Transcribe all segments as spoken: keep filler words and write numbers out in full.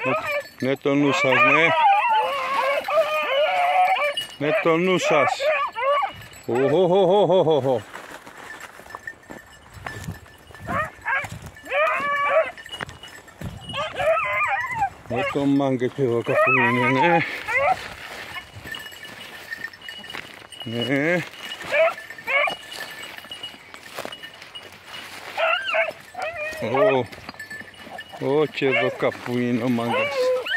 Ναι, το νου σας, ναι. Ναι, το νου σας. Οχοχοχοχοχοχο. Με το μάγκα και εδώ κάπου είναι, ναι. Ναι. Ω, ω, και εδώ κάπου είναι ο μάγκας.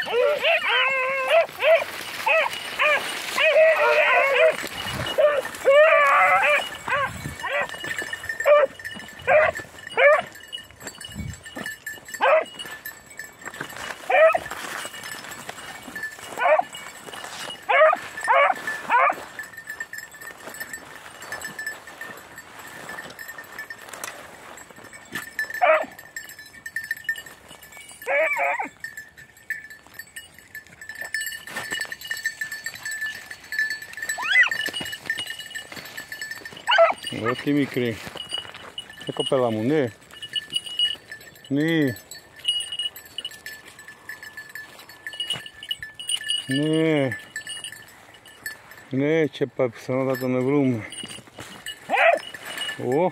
Ω, τι μικρή. Ε, κοπέλα μου, ναι. Ναι. Ναι. Ναι, και πάει πιθανότατα τον βρούμε. Ω.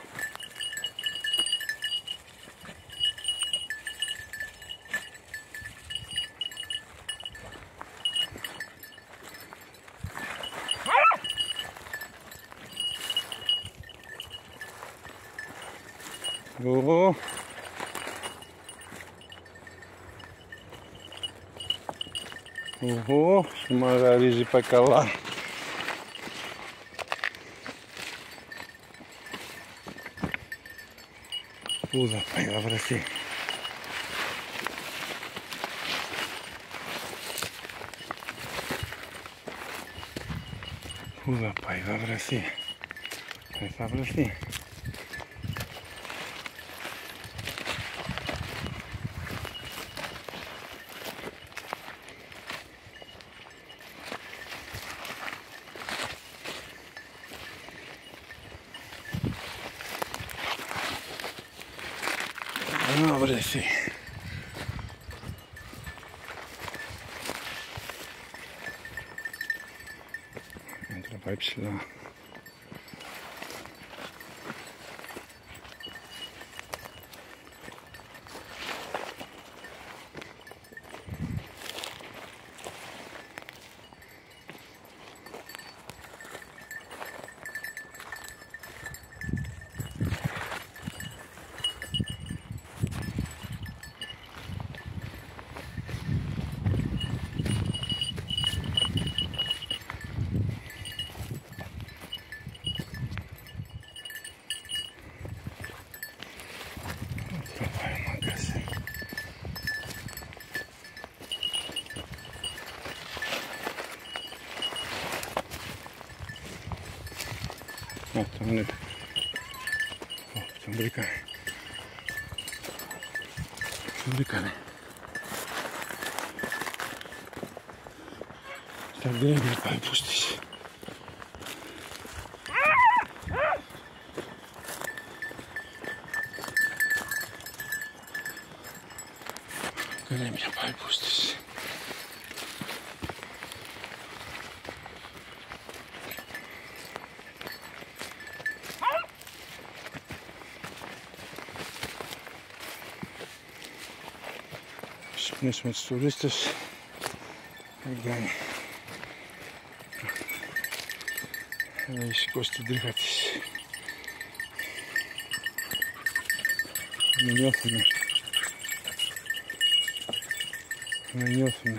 Ω. Ω, μαγαρίζει, πάει καλά. Πού θα πάει, θα βρεθεί. Πού θα πάει, θα βρεθεί. Δεν θα βρεθεί. Να βρεθεί. Έντρα πάει ψηλά. Α, τον είναι. Ω, τον βρήκανε. Τον βρήκανε. Στα γκρέμια πάει πούστης. Γκρέμια πάει πούστης. Ξυπνήσουμε τους τουρίστες. Δεν κάνει. Έχει σηκώσει την τρίχα της. Με νιώθουνε. Με νιώθουνε.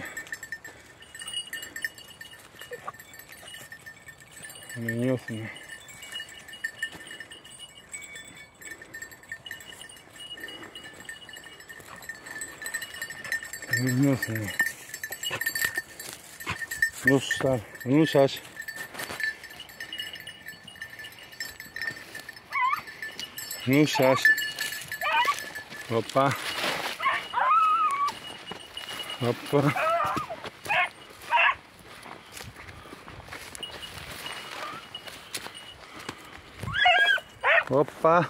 Με νιώθουνε. Με νιώθουνε. Νου σας, νου σας. Νου σας. Οπα. Οπα. Οπα.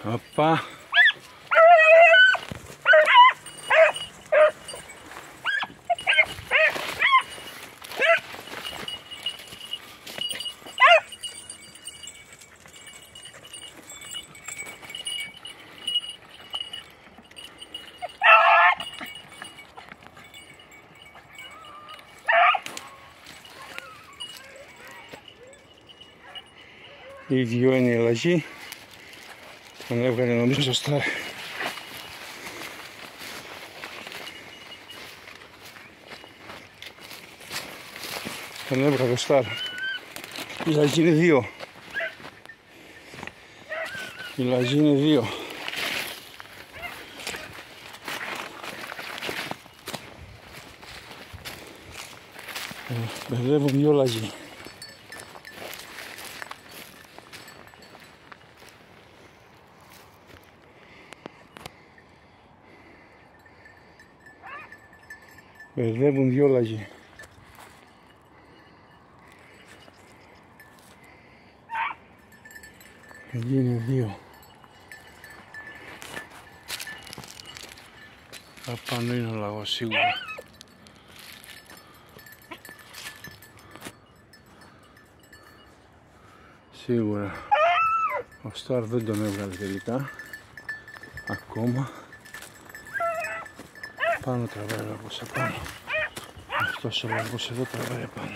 Οπα. Οι δυο είναι η λαγή. Τον έβγαλε νομίζω στο στάρ. Τον έβγαλε στο στάρ. Η λαγή είναι δύο. Η λαγή είναι δύο. Ε, μπερδεύουν δυο λαγή. Μπερδεύουν δυο λαγή. Εκεί είναι δύο. Απάνω είναι ο λαγός σίγουρα. Σίγουρα. Ο Σταρ δεν τον έβγαλε τελικά. Ακόμα. Πάνω τραβάει ο λαγός απάνω. Αυτός ο λαγός εδώ τραβάει απάνω.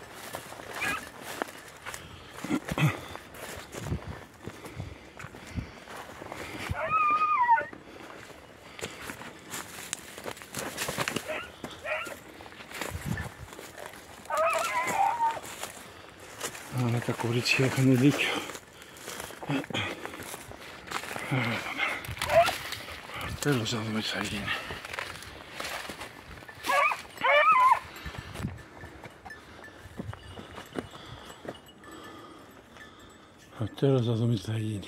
Αλλά τα κορίτσια είχαν δίκιο. Τέλος να δούμε τι θα γίνει. Τέλος να δούμε τι θα γίνει.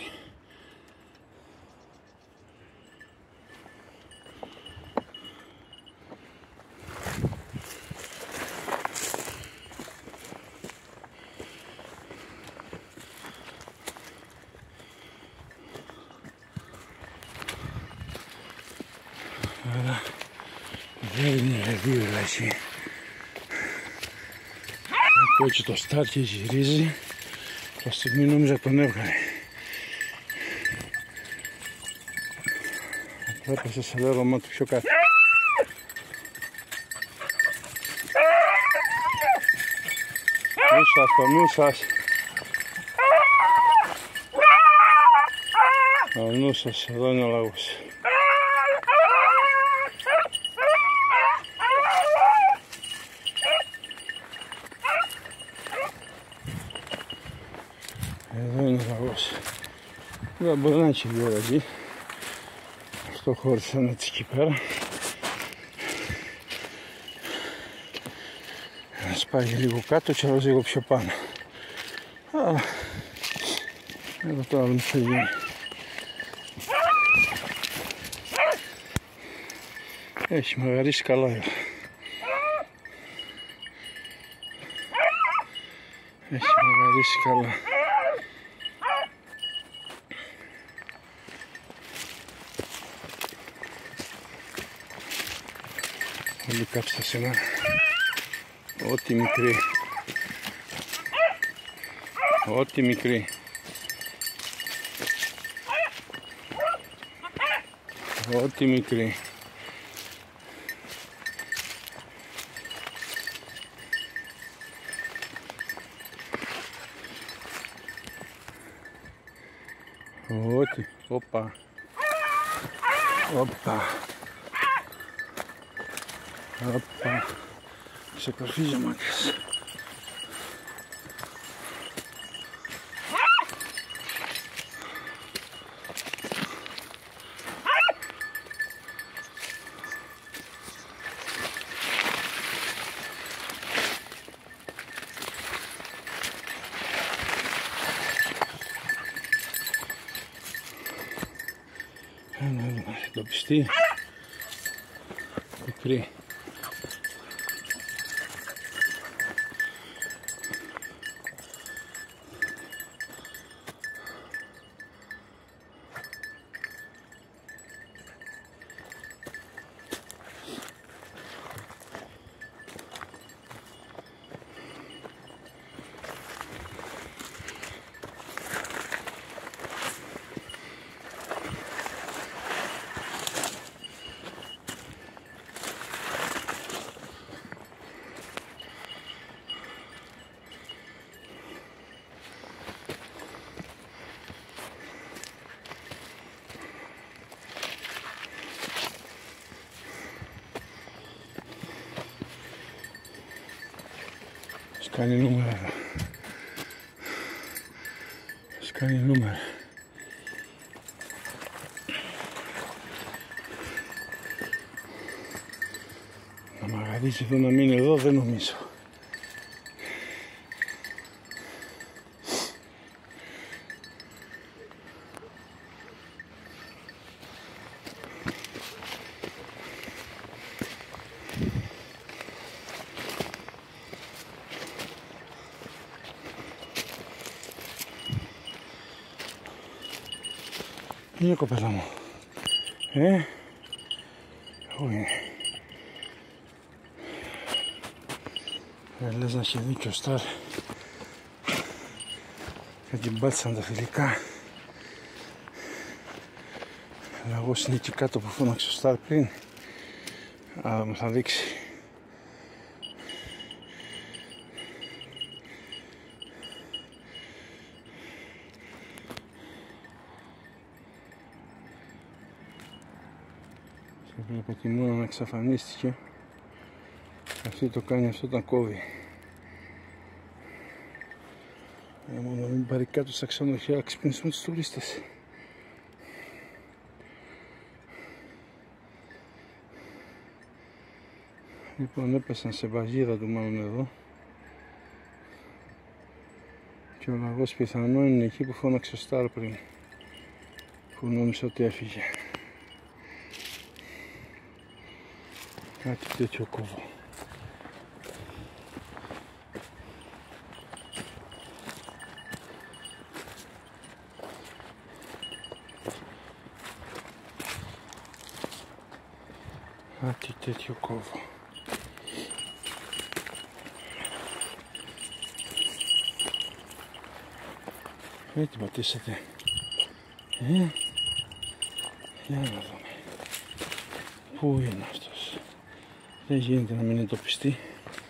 Άρα δεν είναι δύο λαγή. Ακούω έτσι το Σταρ και γυρίζει. Το στιγμή νόμιζα τον έβγαλε. Έπεσε σε λέρωμα του πιο κάτω. Νου σας, το νου σας. Ο νου σας, εδώ είναι ο λαγός. Εδώ είναι ο λαγός. Δεν μπορεί να έχει δύο λαγή. Αυτό χώρισαν έτσι εκεί πέρα. Ένας πάει λίγο κάτω και άλλος λίγο πιο πάνω. Αλλά εδώ τώρα δεν θα γίνει. Έχει μαγαρίσει καλά εδώ. Έχει μαγαρίσει καλά. Όλοι κάψτε σε ένα ό,τι μικρή. Ό,τι μικρή. Ό,τι μικρή. Ό,τι. Όπα. Όπα. Όπα. Ξεκορφίζει ο μάκας. Ένα εντοπιστεί. Μικρή. Σκάνει νούμερα εδώ. Σκάνει νούμερα. Να μαγαρίσει εδώ να μείνει εδώ δεν νομίζω. Είναι κοπέλα μου. Ε, πού είναι. Ε, λες να έχει δίκιο Σταρ. Και την πάτησαν τα φιλικά. Λαγός είναι εκεί κάτω που φώναξε ο Σταρ πριν. Αλλά μου θα δείξει. Βλέπω τη μόνα να εξαφανίστηκε. Αυτή το κάνει, αυτό τα κόβει. Για μόνο να μην πάρει κάτω στα ξενοδοχεία να ξυπνήσουν τους τουρίστες. Λοιπόν, έπεσαν σε βαγίδα του μάλλον εδώ. Και ο λαγός πιθανόν είναι εκεί που φώναξε ο Σταρ πριν. Που νόμιζε ότι έφυγε. Κάτι τέτοιο κόβω. Κάτι τέτοιο κόβω. Ε, τι πατήσατε. Ε, για να δούμε. Πού είναι αυτός. Δεν γίνεται να μην εντοπιστεί.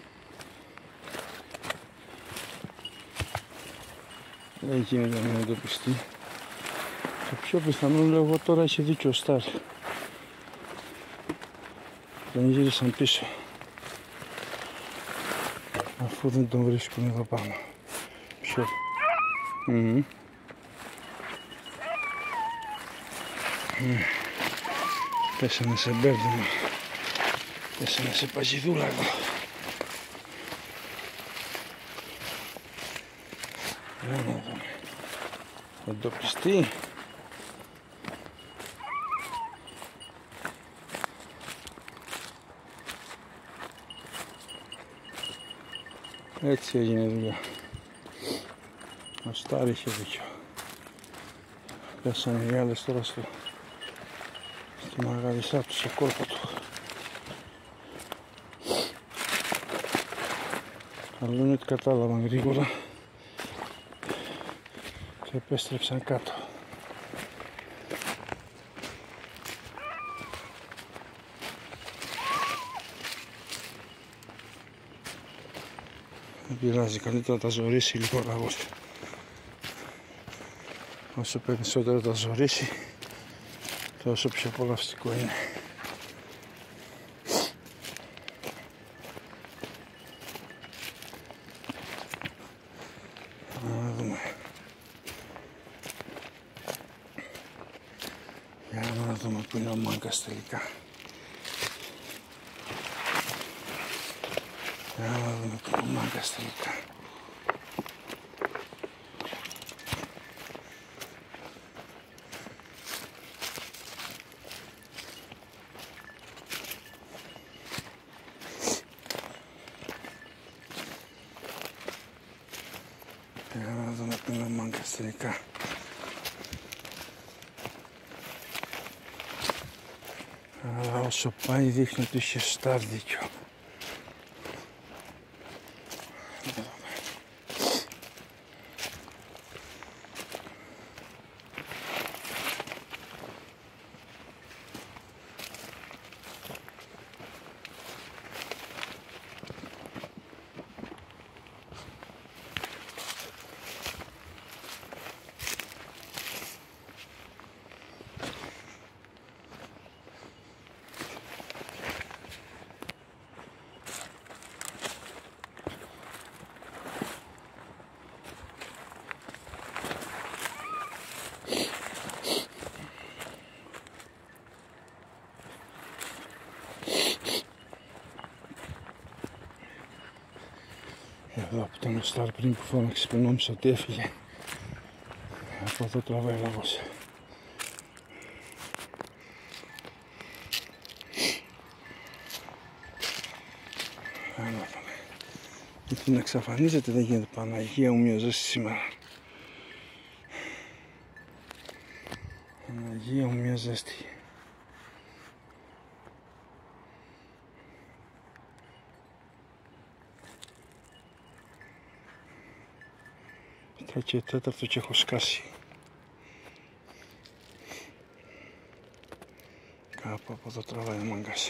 Δεν γίνεται να μην εντοπιστεί. Το πιο πιθανό λέω εγώ τώρα έχει δίκιο ο Σταρ. Τον γύρισαν πίσω. Αφού δεν τον βρίσκουν εδώ πάνω. Ποιο. Mm-hmm. Mm. Πέσανε σε μπέρδεμα. Πέσανε σε παγιδούλα εδώ. Για να δούμε. Εντοπιστεί. Έτσι έγινε η δουλειά. Ο Σταρ είχε δίκιο. Πέσανε οι άλλες τώρα στο, στη μαγαρισά του, στο κόρπο του. Αλλά είναι ότι κατάλαβαν γρήγορα και επέστρεψαν κάτω. Δεν πειράζει, καλύτερα να τα ζωρίσει λίγο ο λαγός. Όσο περισσότερο τα ζωρίσει, τόσο πιο απολαυστικό είναι. Να δούμε. Για να δούμε που είναι ο μάγκας τελικά. Για να δούμε που είναι ο μάγκας τελικά. Για να δούμε που είναι ο μάγκας τελικά. Αλλά όσο πάει δείχνει ότι είχε Σταρ δίκιο. Εδώ που ήταν ο Σταρ πριν που φώναξε που νόμιζα ότι έφυγε. Από εδώ τραβάει λαγός. Γιατί να εξαφανίζεται δεν γίνεται. Παναγία μου μια ζέστη σήμερα. Παναγία μου μια ζέστη. Τα και τέταρτο και έχω σκάσει. Κάπου από εδώ τραβάει ο μάγκας.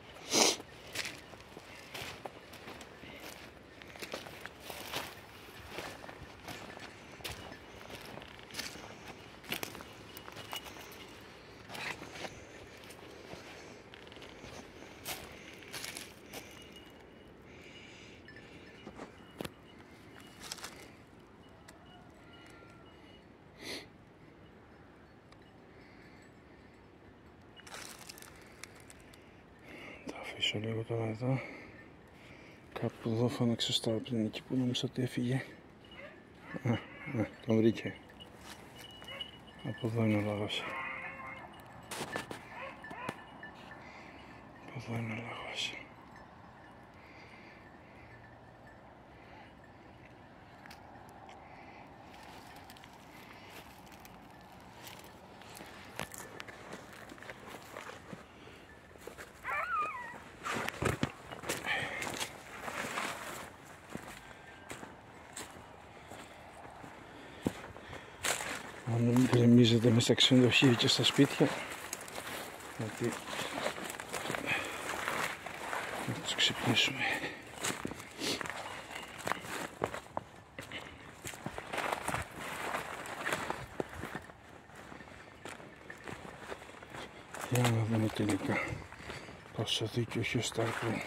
Αφήσω λίγο τώρα εδώ. Κάπου εδώ φώναξε στο πριν εκεί που νόμιζα ότι έφυγε. Α, α, τον βρήκε. Από εδώ είναι ο λαγός. Από εδώ είναι ο λαγός. Αν μην γκρεμίζετε μέσα στα ξενοδοχεία και στα σπίτια, γιατί να τους ξυπνήσουμε. Για να δούμε τελικά πόσο δίκιο έχει ο Σταρ πριν.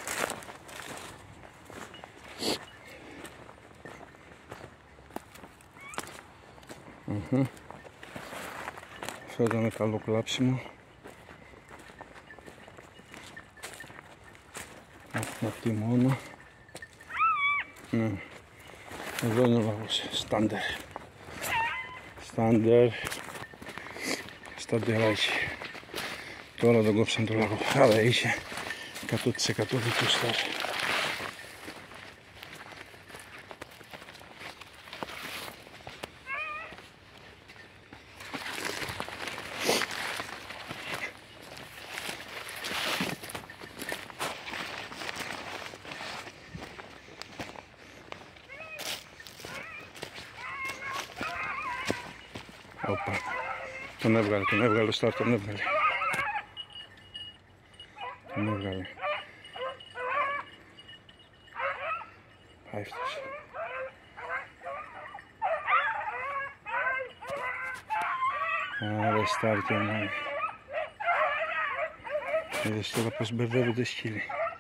Uh-huh. Αυτό ήταν καλό κλάψιμο. Αυτή μόνο. Ναι. Εδώ είναι ο λαγός. Στάντερ. Στάντερ. Σταντεράκι. Τώρα τον κόψαν το λαγό. Άρα είχε εκατό τοις εκατό δίκιο Σταρ. Οπα. Τον έβγαλε, τον έβγαλε ο Σταρ, τον έβγαλε. Τον έβγαλε. Πάει φτώσε. Άρα Σταρ και μόνο. Είδες τώρα πως μπερδεύονται σκύλοι.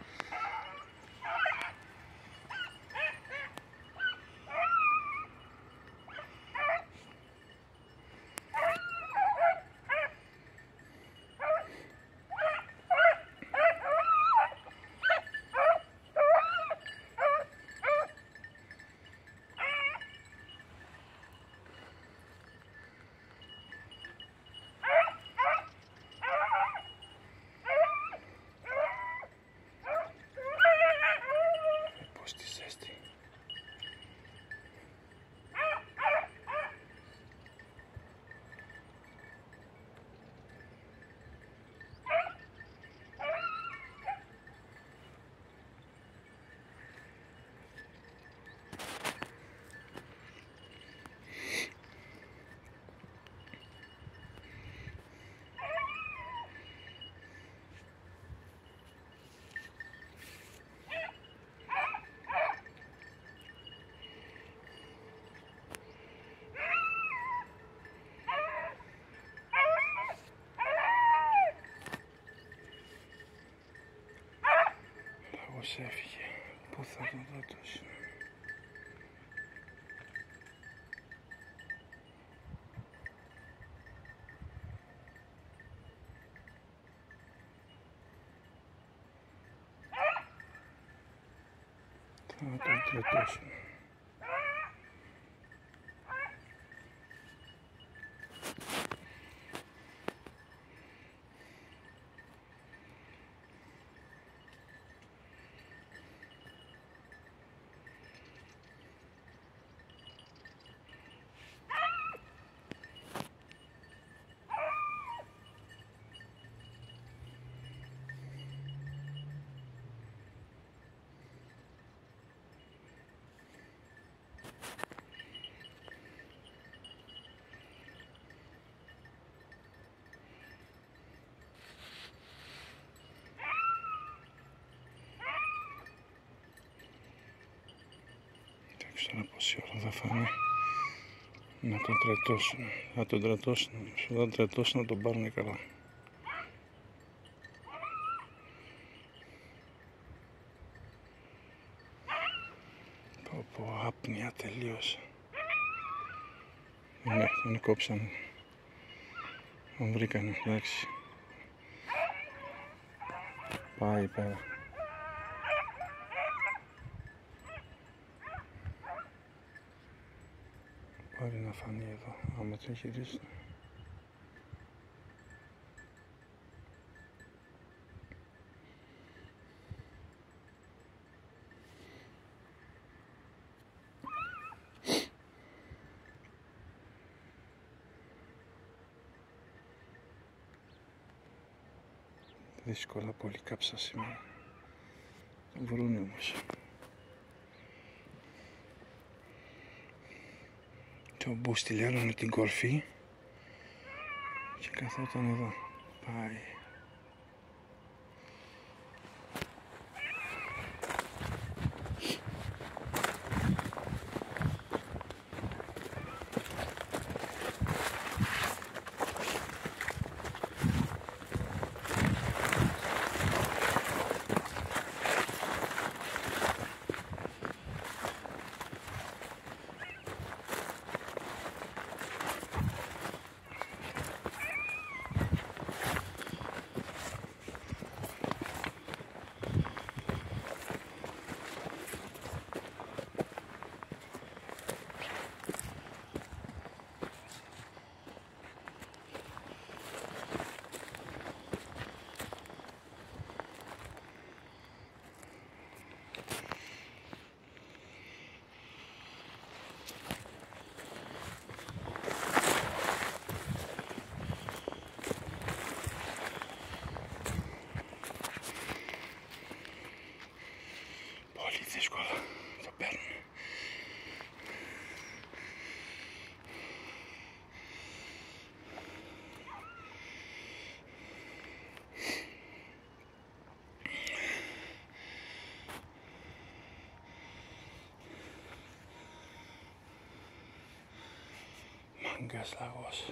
Πώς έφυγε, πού θα τον δω τόσο. Θα τον τρετώσουν. Ξέρω πόση ώρα θα φάνε να τον τρετώσουν, να τον τρετώσουν, να τον τρετώσουν να τον πάρουν καλά. Πω πω, άπνοια τελείωσε. Ναι, τον κόψαν. Τον βρήκανε, εντάξει. Πάει πέρα. Πάρει να φανεί εδώ, άμα το γυρίσει. Δύσκολα πολύ κάψα σήμερα. Τον βρούνε όμως. Και ο Μπούστη λιώνει την κορφή και καθόταν εδώ. Πάει. Δύσκολα το παίρνουν. Μάγκας λαγός.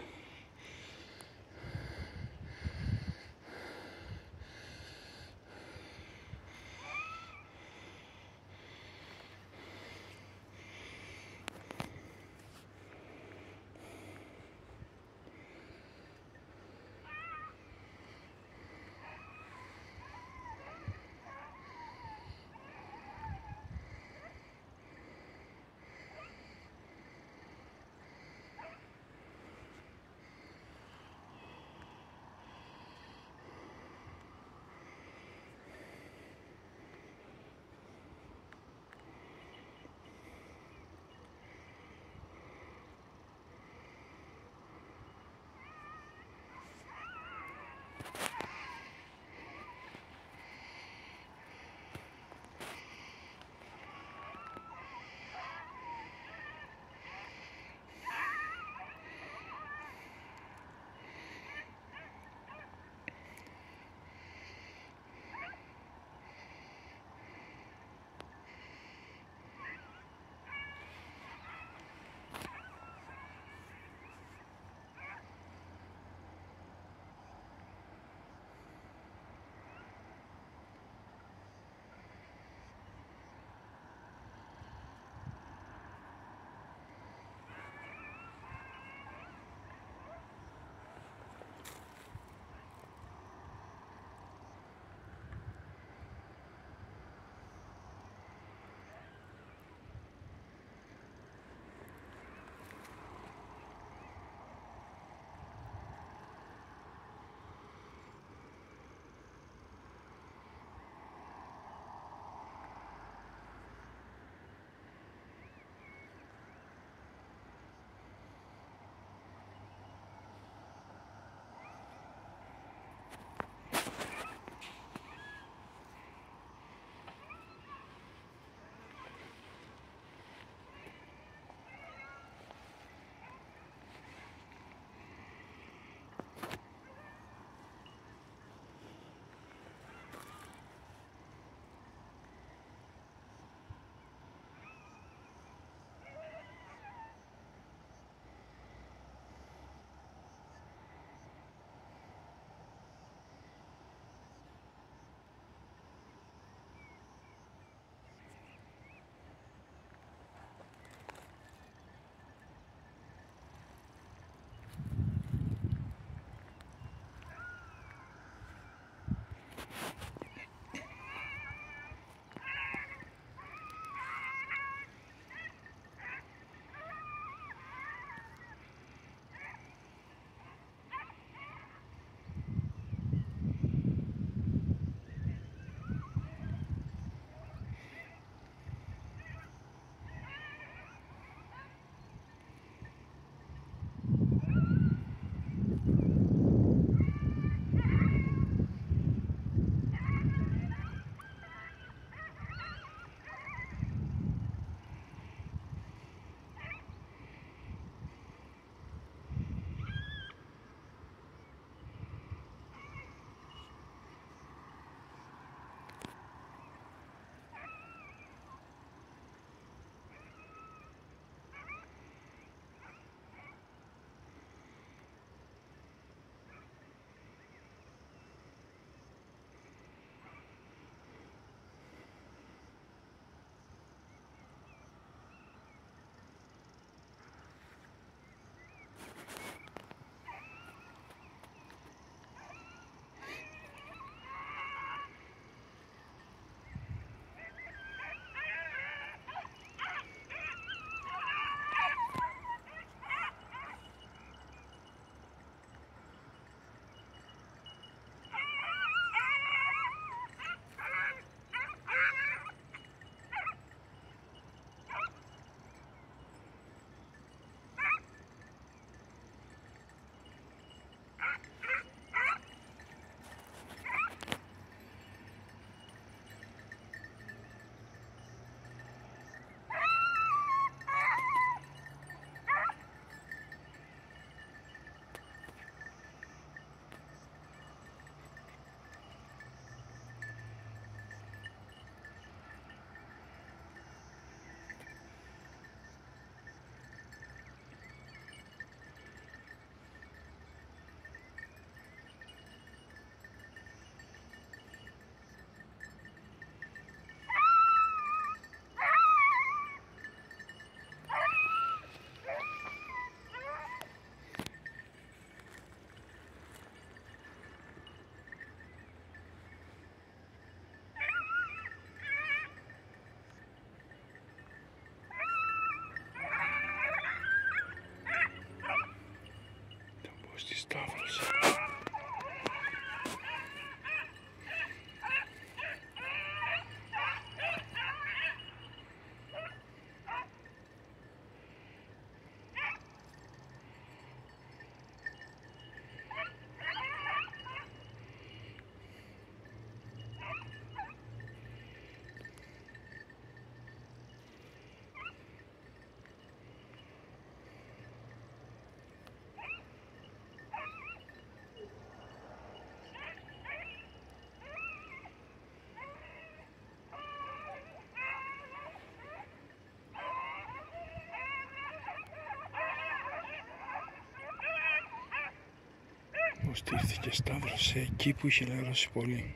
Υποστήθηκε, σταύρωσε εκεί που είχε λερώσει πολύ.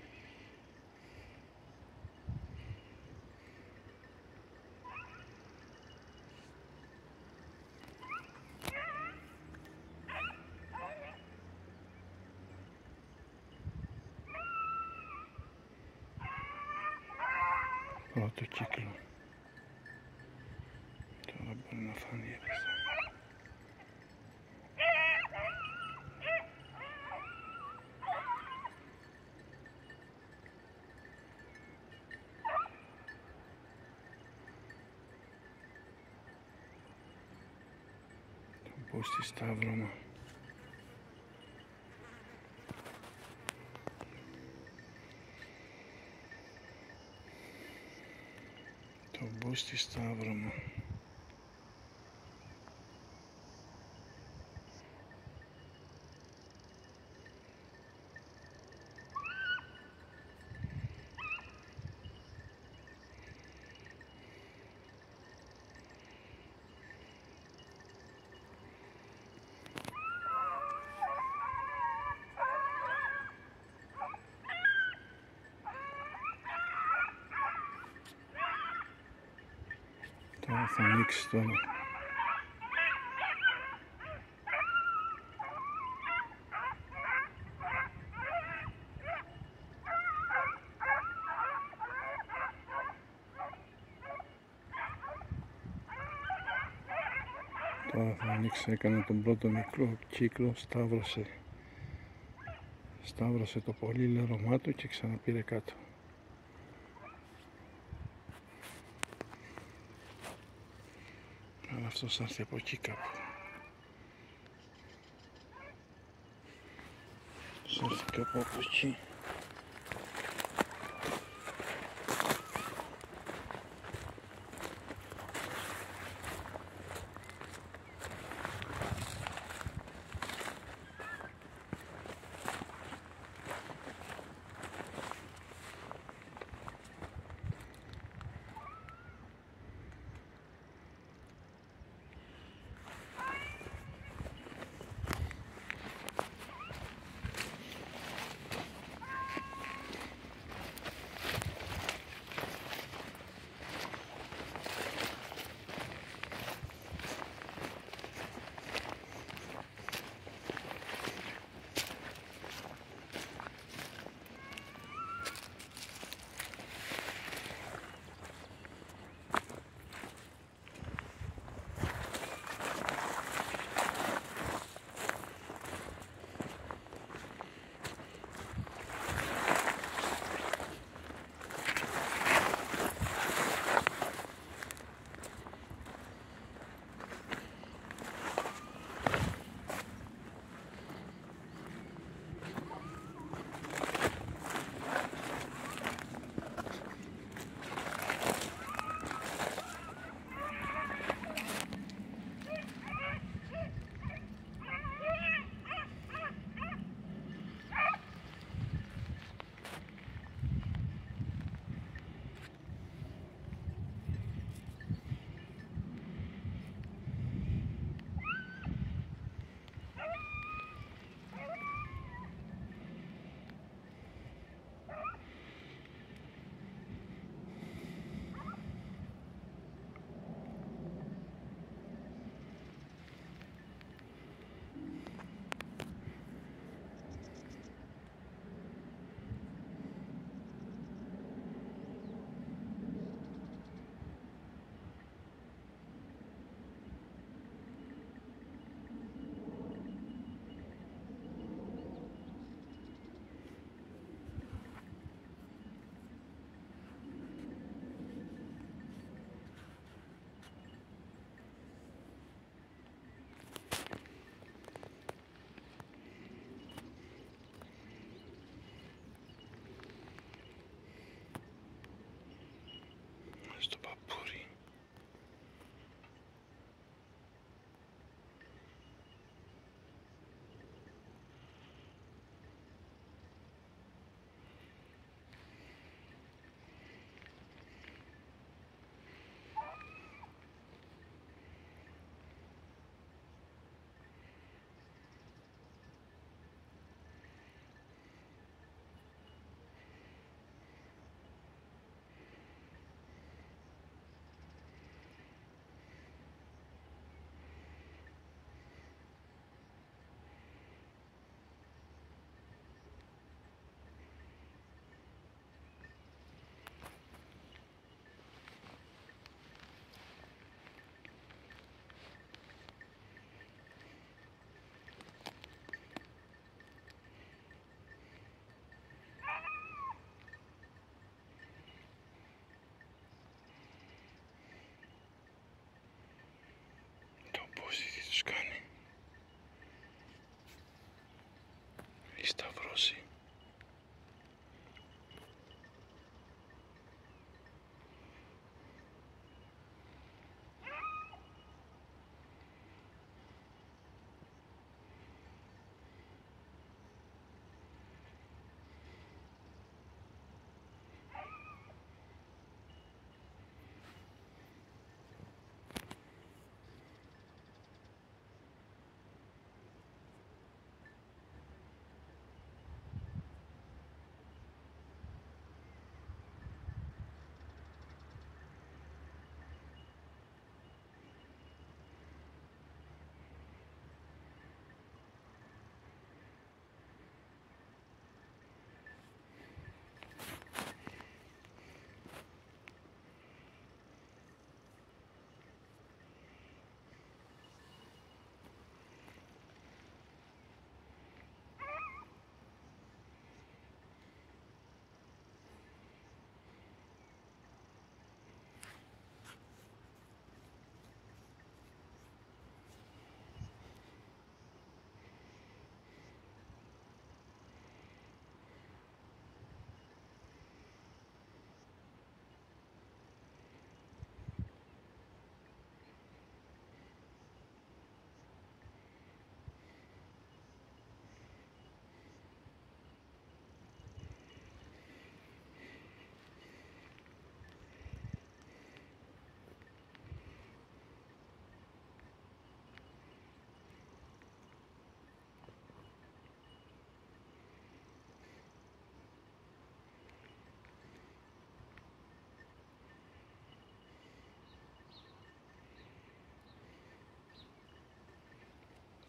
Πρώτο κύκλο. Τώρα μπορεί να φανεί εδώ. Θα μπω στη σταύρωμα. Θα μπω στη σταύρωμα. Τώρα θα ανοίξει τώρα. Τώρα θα ανοίξει, έκανε τον πρώτο μικρό κύκλο, σταύρωσε. Σταύρωσε το πολύ λερωμά του και ξαναπήρε κάτω. Αλλά αυτός θα έρθει από εκεί κάπου. Θα έρθει κάπου από εκεί.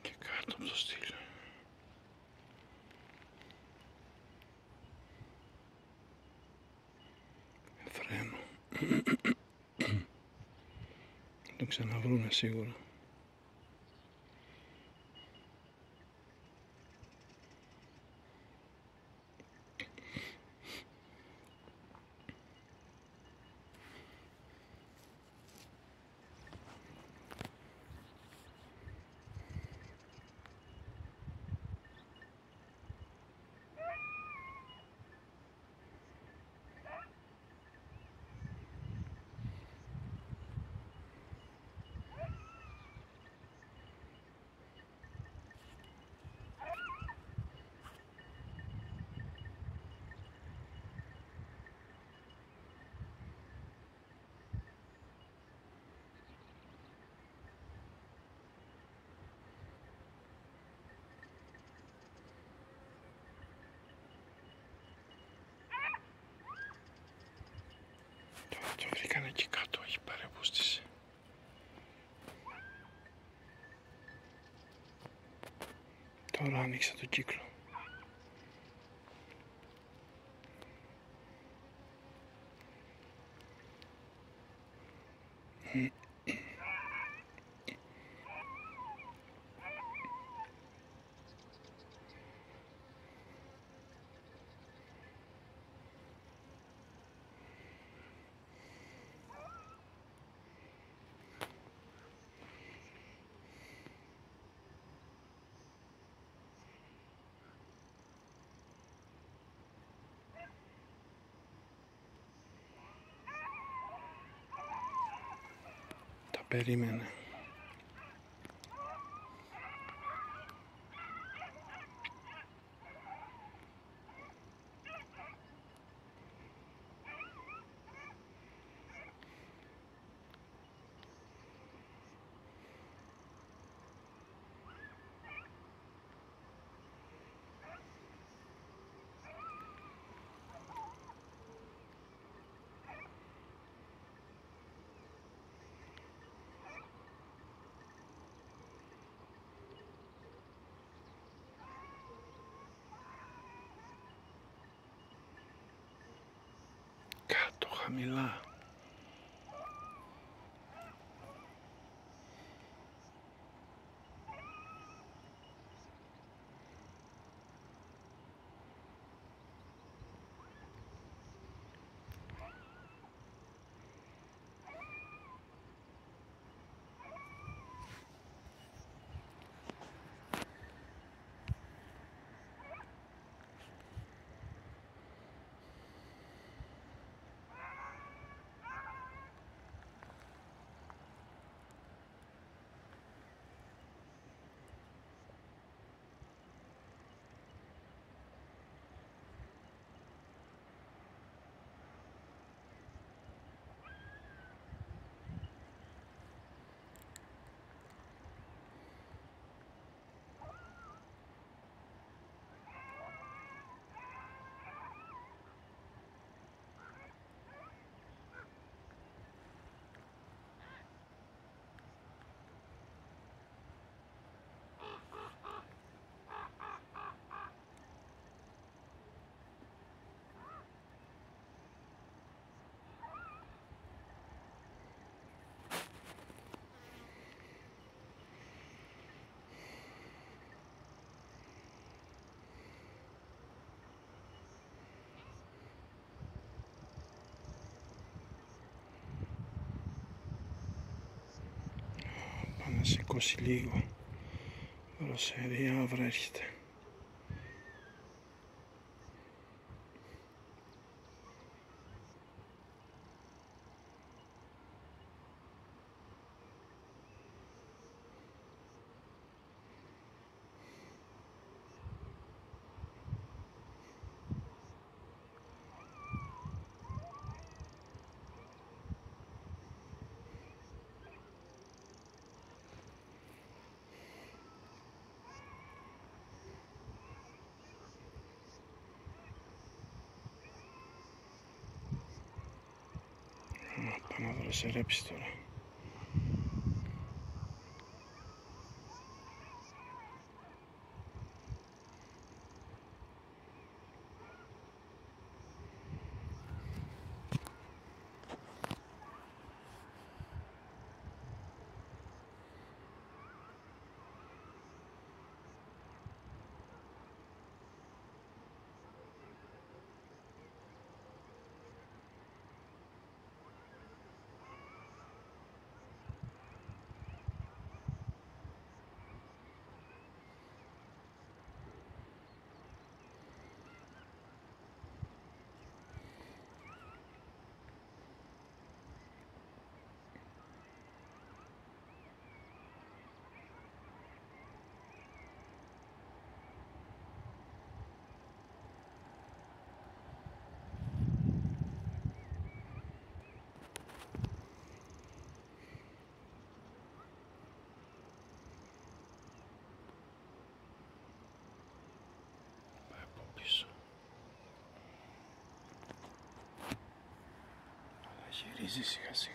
Και κάτω από το στήλο. Φρένο. Το ξαναβρούνε σίγουρα. Το βρήκαν εκεί κάτω, έχει παρεμπούστηση. Τώρα άνοιξε το κύκλο. Τα περίμενε. Κάτω χαμηλά. Πάμε να σηκώσει λίγο. Ρωσερή αύρα έρχεται. Πάμε να δροσερέψει τώρα. Γυρίζει σιγά σιγά.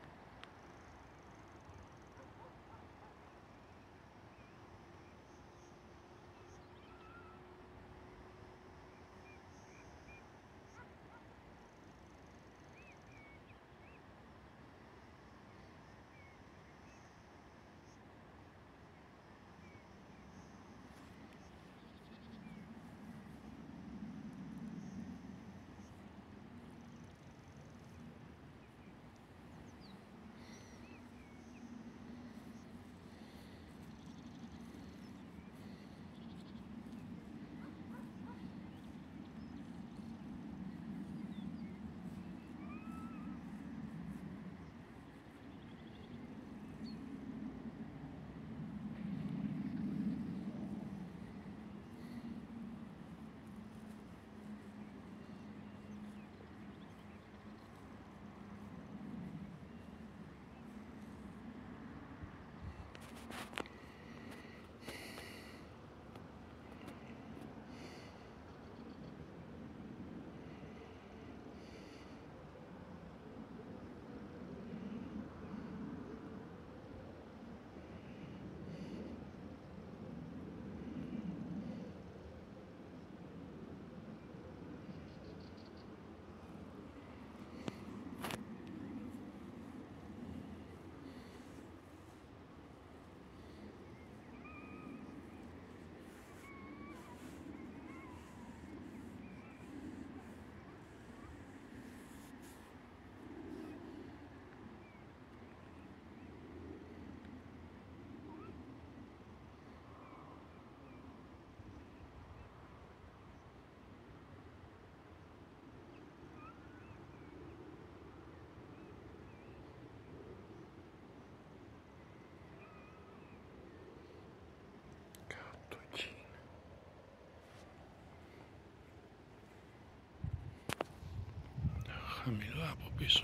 Χαμηλά από πίσω.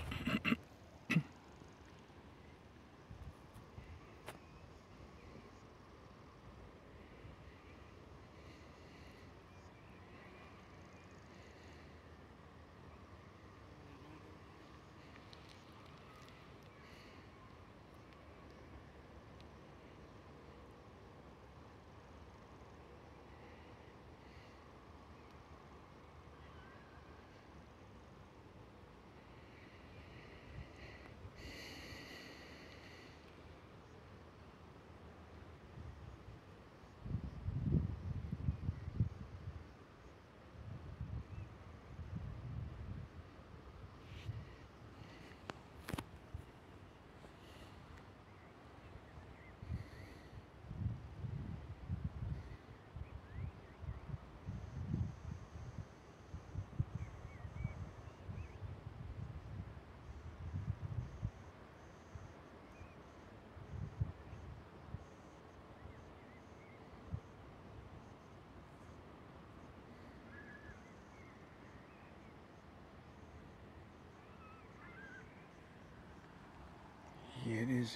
Γυρίζει.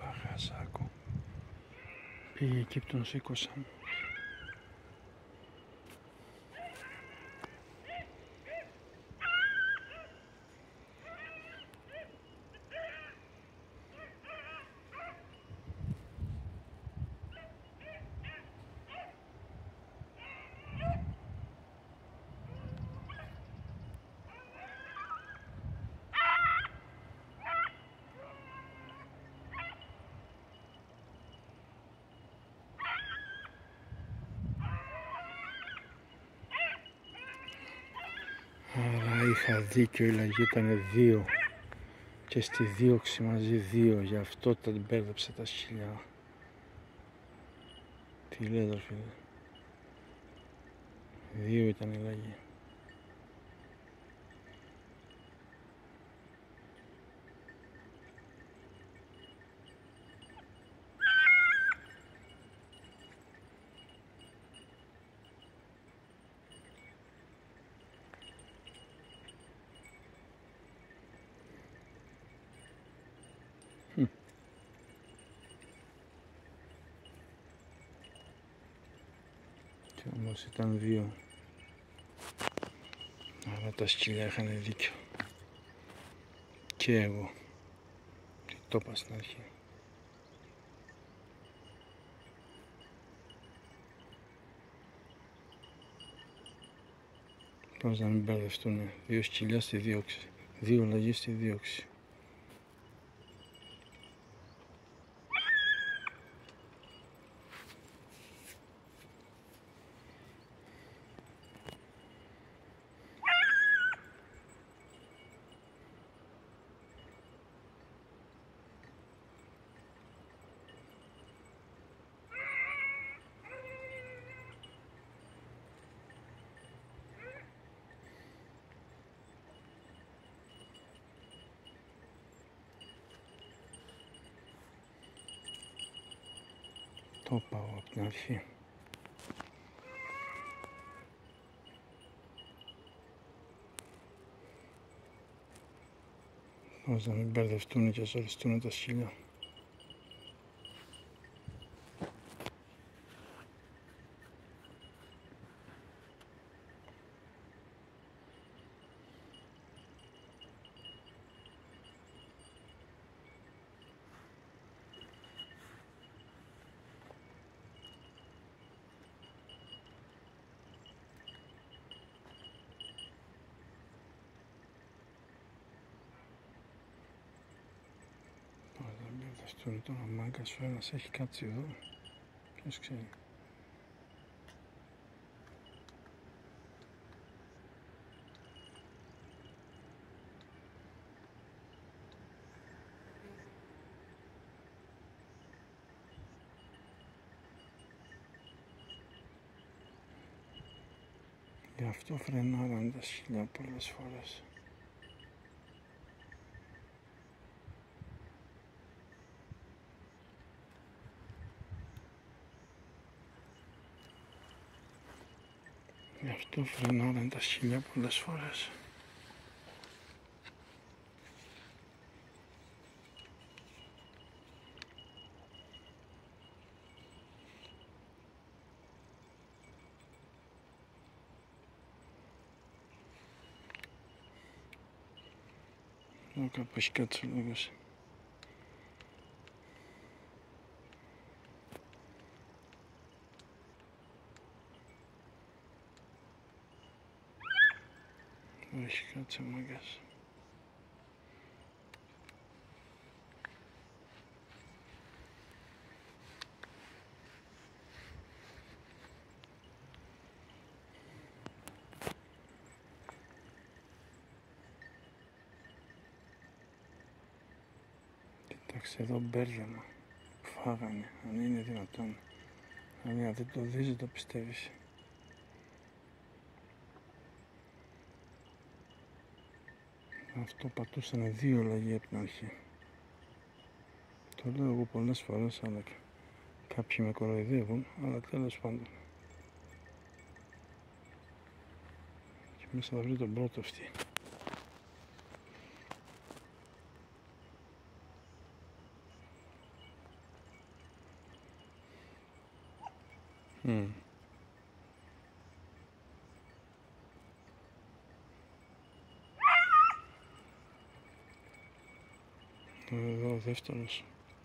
Γαζάκο. Πήγε εκεί που τον σήκωσαν. Άρα είχα δίκιο, η λαγή ήταν δύο και στη δίωξη μαζί δύο, γι' αυτό τα μπέρδεψε τα σκυλιά. Τι λέτε φίλε, δύο ήταν η λαγή. Και όμως ήταν δύο. Άρα τα σκυλιά είχαν δίκιο. Και εγώ. Τι το είπα στην αρχή. Πώς να μην μπερδευτούνε. Δύο σκυλιά στη δίωξη. Δύο λαγοί στη δίωξη. Το πάω από την αρχή. Πώς να μην μπερδευτούν και ζοριστούν τα σκυλιά. Αυτό τώρα ο μάγκας ο ένας έχει κάτσει εδώ, ποιος ξέρει. Γι' αυτό φρενάραν τα σκυλιά πολλές φορές. Γι' αυτό φρενάραν τα σκυλιά πολλές φορές. Εδώ κάπου έχει κάτσει ο λόγος. Έχει κάτσει ο μάγκας. Κοιτάξτε εδώ μπέρδεμα. Φάγανε, αν είναι δυνατόν. Αν δεν το δεις δεν το πιστεύεις. Αυτό πατούσανε δύο λαγοί από την αρχή. Το λέω εγώ πολλές φορές, αλλά κάποιοι με κοροϊδεύουν, αλλά τέλος πάντων. Και μέσα θα βρει τον πρώτο αυτή. Mm. Εδώ ο δεύτερος.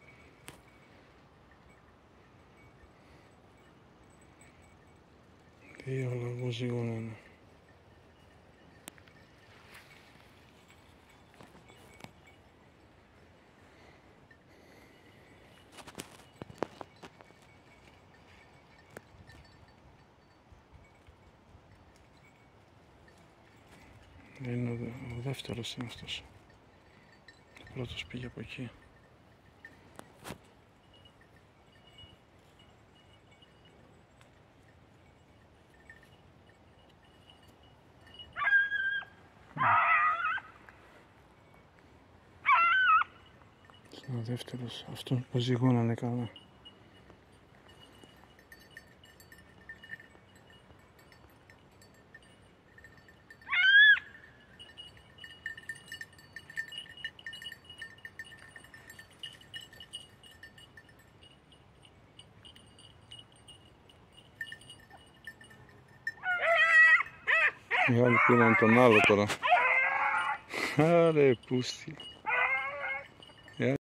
Δύο λαγούς ζυγώνανε. Είναι ο, δε, ο δεύτερος είναι αυτός. Ο πρώτος πήγε από εκεί. Ο δεύτερος, αυτόν που ζυγώνανε καλά. Οι άλλοι πήραν τον άλλο τώρα. Άρε πούστη.